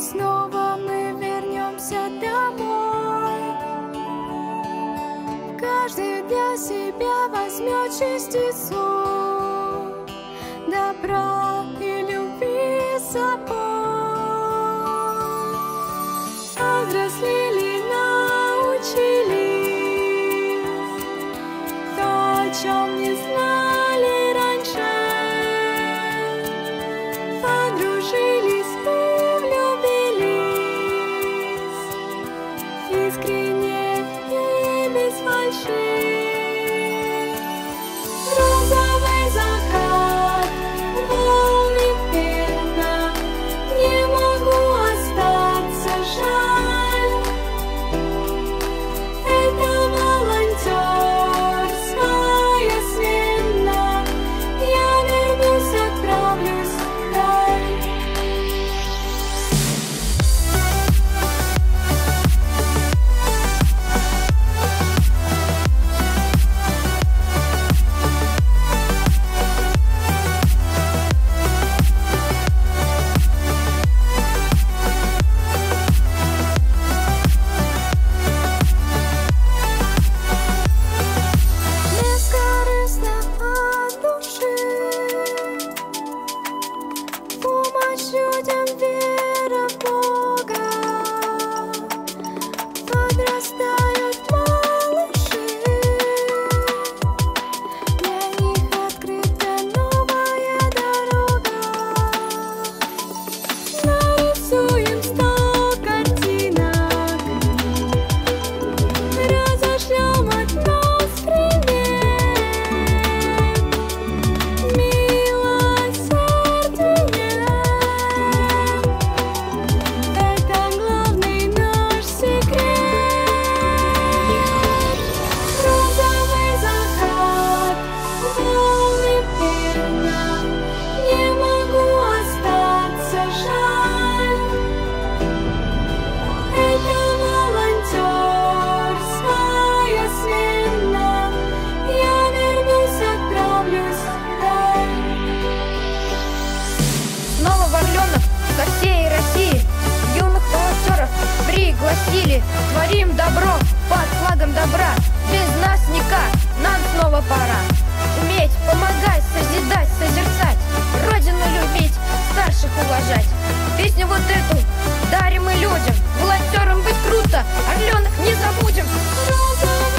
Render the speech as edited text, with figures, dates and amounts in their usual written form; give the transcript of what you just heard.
снова мы вернемся домой. Каждый для себя возьмет частицу добра и любви с собой. Повзрослели, научились то, о чем не знали раньше. Подружились и влюбились искренне и без фальши. Розовый закат, волны пена, не могу остаться, жаль. Это волонтерская смена, я вернусь, отправлюсь вдаль. Бескорыстно от души, помощь людям, вера в Бога. Подрастают малыши, для них открыта новая дорога. Нарисуем 100 картинок, разошлем от нас привет, милосердие. Это главный наш секрет. Розовый закат, волны пена, не могу остаться, жаль. Это волонтерская смена, я вернусь, отправлюсь вдаль. Снова в Орленок со всей России юных волонтеров пригласили. Творим добро под флагом добра. Без нас никак, нам снова пора уметь помогать, созидать, созерцать, Родину любить, старших уважать. Песню вот эту дарим мы людям, волонтерам быть круто, Орленок не забудем. Розовый